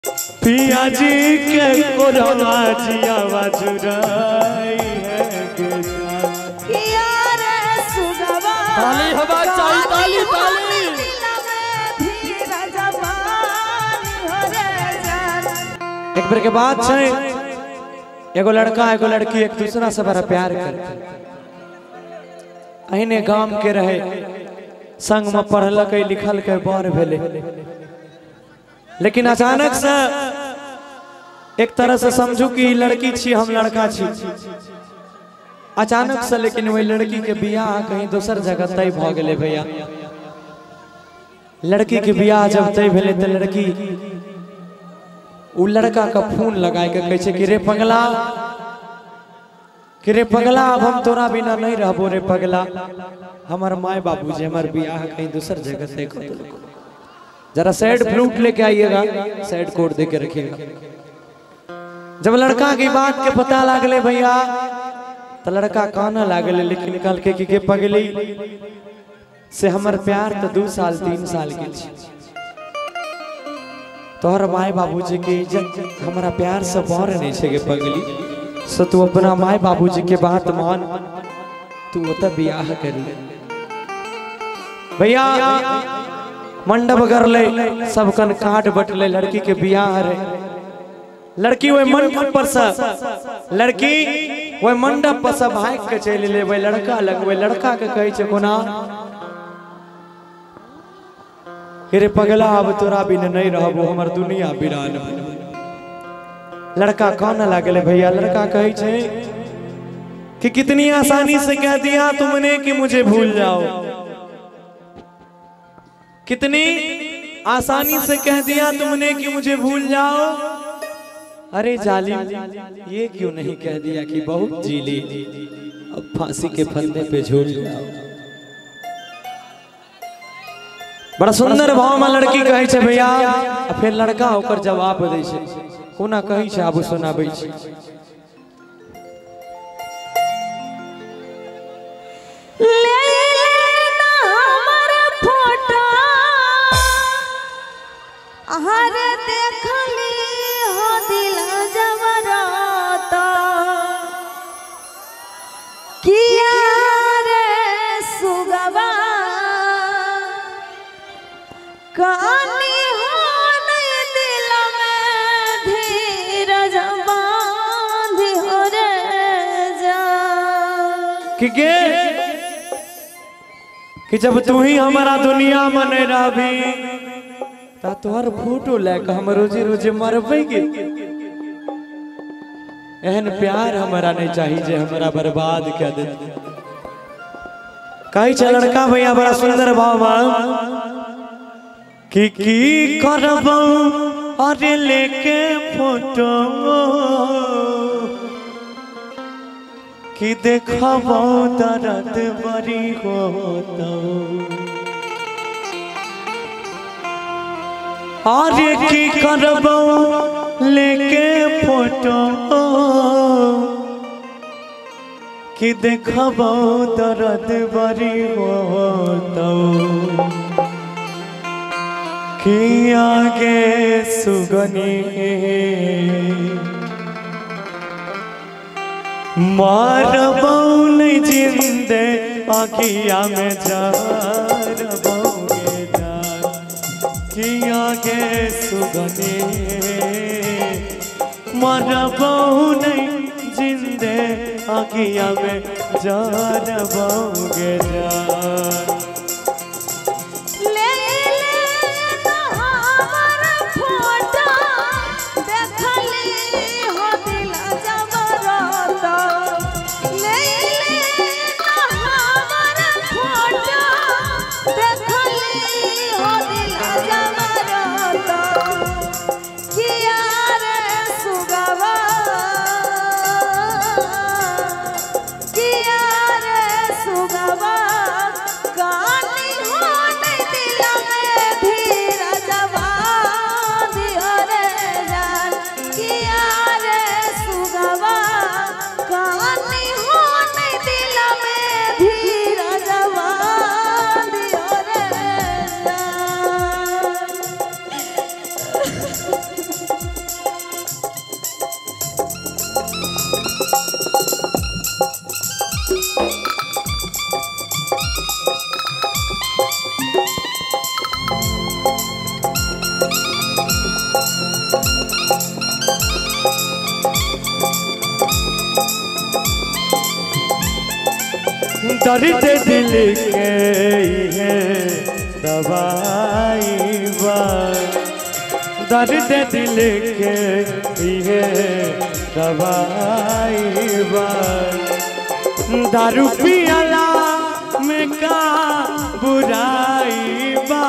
पिया जी के कोरोना जिया बाजुराई है किया रे सुगवा ताली हवा चाहिए ताली ताली एक बार के बाद छै एगो लड़का एगो लड़की एक दूसरा से बड़ा प्यार करते अहिने गांव के रहे संग में पढ़लक लिखल के बर भेले लेकिन अचानक से एक तरह से समझू कि लड़की छी हम लड़का छी अचानक से लेकिन वही लड़की के बियाह कहीं दूसर जगह तय भ गेले भैया लड़की के बियाह जब तय भेले तो लड़की उ लड़का का फोन लगाए के कहे छे कि रे पगला अब हम तोरा बिना नहीं रहबो रे पगला हमार माय बाबूजी हमार बियाह कहीं दूसर जगह तय कर देलको जरा सैड फ्लूट लेके आइएगा सैड कोड दे के रखिएगा जब लड़का की बात के पता लागले भैया तो लड़का काना लागले लेकिन कल के पगली से हमर प्यार तो 2 साल 3 साल के छी तोहर माय बाबूजी की इज्जत हमारा प्यार से बढ़ नहीं छे के पगली सो तू अपना माय बाबूजी के बात मान तू ओत बियाह कर ले भैया मंडप कर ले सबकन काट बटले लड़की के बियाह रे लड़की वो मंडप पर से लड़की वो मंडप पर से भाग के चल ले वे लड़का लगवे लड़का के कहे छे कोना रे पगला अब तोरा बिन नहीं रहबो हमर दुनिया बिरान लड़का काना लागले भैया लड़का कहे छे कि कितनी आसानी से कह दिया तुमने कि मुझे भूल जाओ कितनी आसानी से कह दिया तुमने कि मुझे भूल जाओ अरे जालिम ये क्यों नहीं कह दिया कि बहुत जी ली अब फांसी के फंदे पे झूल जाओ बड़ा सुंदर भाव में लड़की कहे छे भैया फिर लड़का होकर जवाब दे छे कोना कहे छे आबू सुनाबै छी हरे देखली हो दिल जबराता किया रे सुगवा कहानी हो नहीं दिल में धीरज बांधी हो रे जा कि जब तू ही हमारा दुनिया में नहीं रहबी ता तोहर फोटो लेके हम रोजी रोजी मरबे के एहन प्यार हमारा नहीं चाहिए जे हमारा बर्बाद कर दे कहीं छे लड़का भैया बड़ा सुंदर भाव की करबो अरे लेके फोटो कि देखबो दर्द बड़ी होतो आरे की करबो लेके फोटो कि देखबो दर्द बड़ी होतो कि आगे सुगनी मारबो नहीं जिंदे आखिया में जारबोगे किया के सुगने मरबो नहीं जिंदे आखिया में जारबोगे सुगवा का दर्द दिल के है दवाई बा, दर्द दिल के है दवाई बा, दारू पियला में का बुराई बा।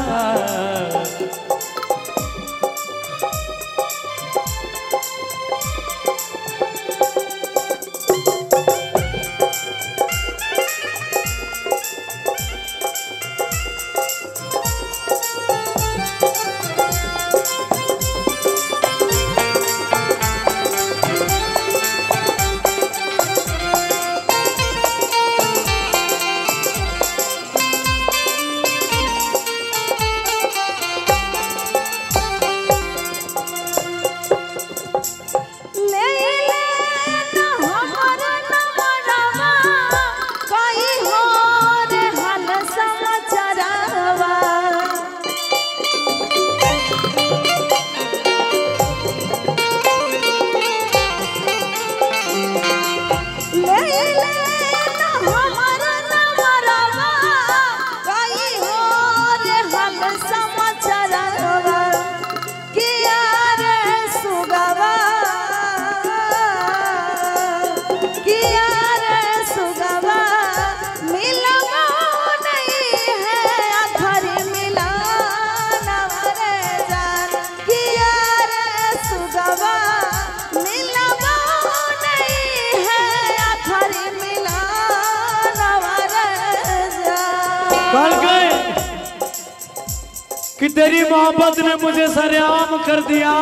कि तेरी मोहब्बत ने मुझे सरेआम कर दिया,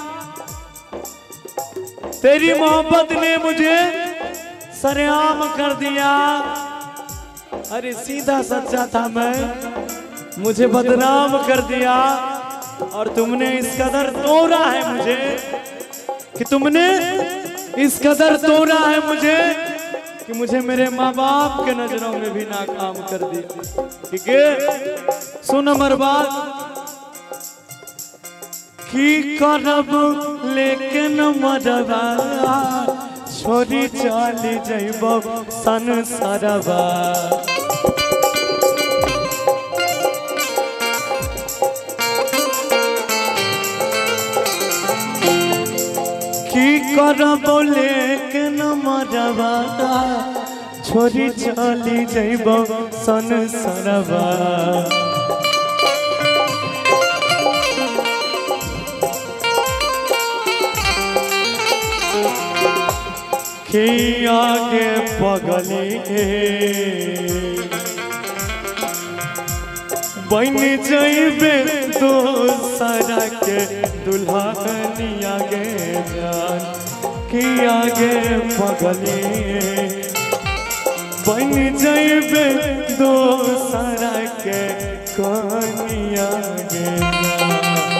तेरी मोहब्बत ने मुझे सरेआम कर दिया। अरे सीधा सच्चा था मैं, मुझे बदनाम कर दिया। और तुमने इस कदर तोड़ा है मुझे, कि तुमने इस कदर तोड़ा है मुझे कि मुझे मेरे माँ बाप के नजरों में भी नाकाम कर दिया। ठीक है, सुन अमर बात की करब लेकिन मरवा छोरी चली जइबो संसारवा। की करब लेकिन मरवा छोरी चली जइबो संसारवा। कि आगे पगली बन जइबे दोसरा के दुल्हनिया गे जान। कि आगे पगली बन जइबे दोसरा के कनिया गे जान।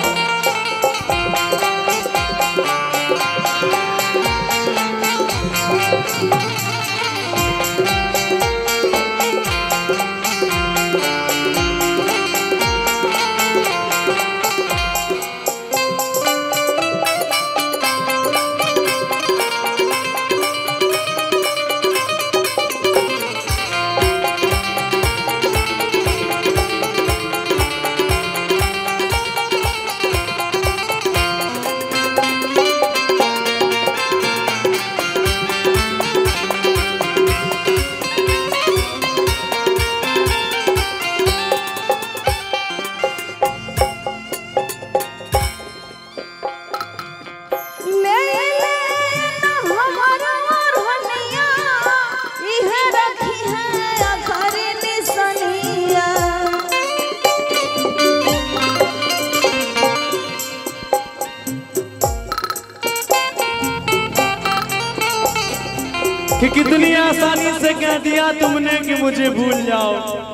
कि कितनी आसानी से कह दिया तुमने कि मुझे भूल जाओ।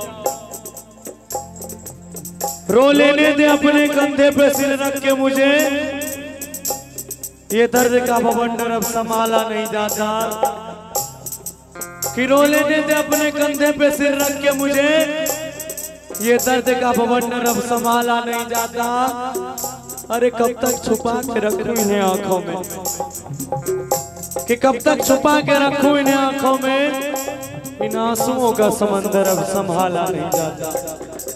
रो लेने दे अपने कंधे पे सिर रख के मुझे, ये दर्द का बवंडर अब संभाला नहीं जाता। कि रो लेने दे अपने कंधे पे सिर रख के मुझे, ये दर्द का बवंडर अब संभाला नहीं जाता। अरे कब तक छुपा के रखूं इन्हें आंखों में, कि कब तक छुपा के रखूं इन्हें आंखों में। इन आंसुओं का समंदर अब संभाला नहीं जाता।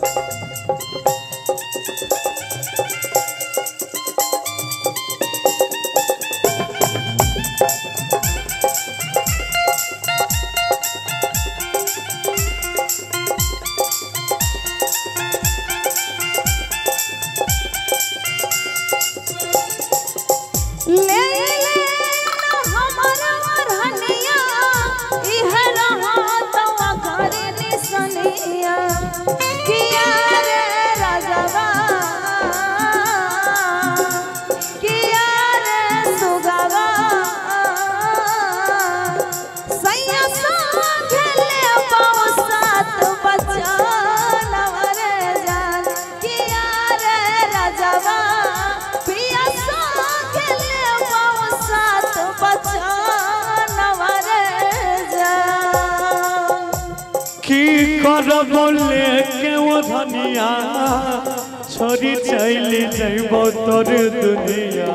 बोले के वो धनिया छोरी चली जाइबो तोर दुनिया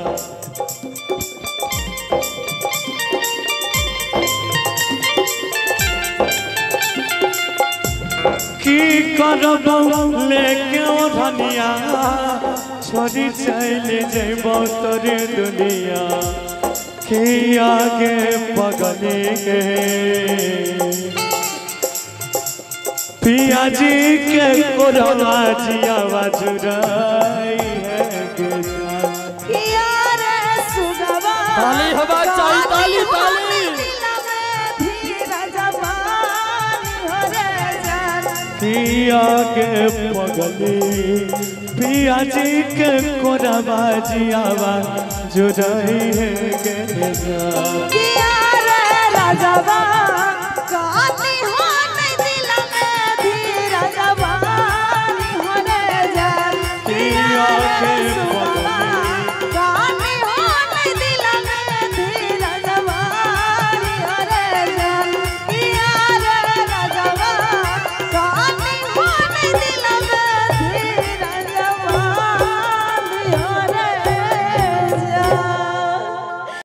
की करबो लेके वो धनिया छोरी चली जाइबो तोर दुनिया की आगे पगली के पिया जी के कोरवा जिया बाजुराई है किया रे सुगवा ताली हवा चाहिए ताली ताली पिया के पगली पिया जी के कोरवा जिया बाजुराई है किया रे राजवा